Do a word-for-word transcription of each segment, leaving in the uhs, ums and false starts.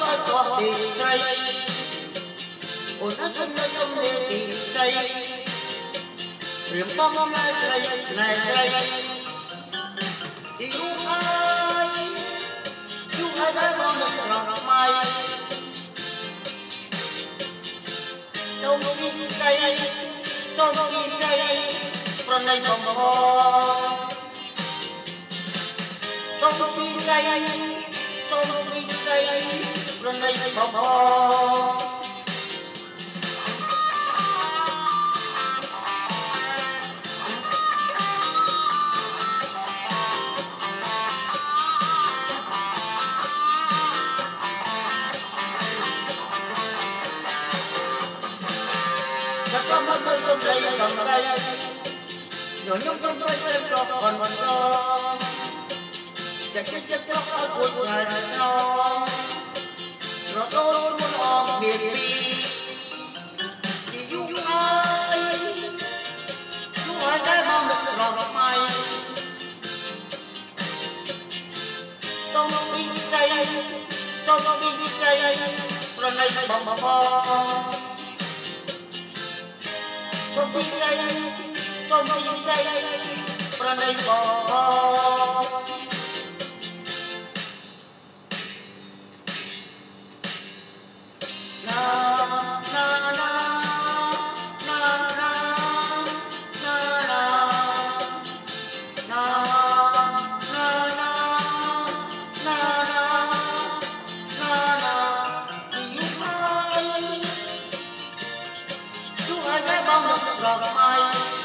ơi có thì say ôn át thân nơi trong đêm thì say riêng bóng này say này say yêu ai yêu ai đã bao năm rằng mai trong khi say trong khi say phần này bồng bò trong khi say trong khi say phần này bồng bò mắt tôi trong đây trong đây nhỏ nhung trong tôi xem cho còn còn con chắc chắc chắc chắc ở cuối ngày non rồi tôi muốn ôm miền đi chỉ yêu ai yêu ai trái mong được lòng mai trong khi say trong khi say rồi này bồng bồng trong khi say trong khi say pranay bò na na na na na na na na lòng ai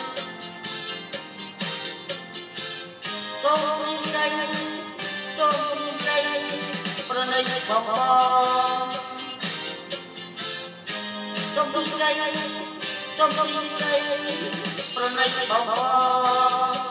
trong khi say trong khi say pranay bồng bò trong khi say trong khi say pranay bồng bò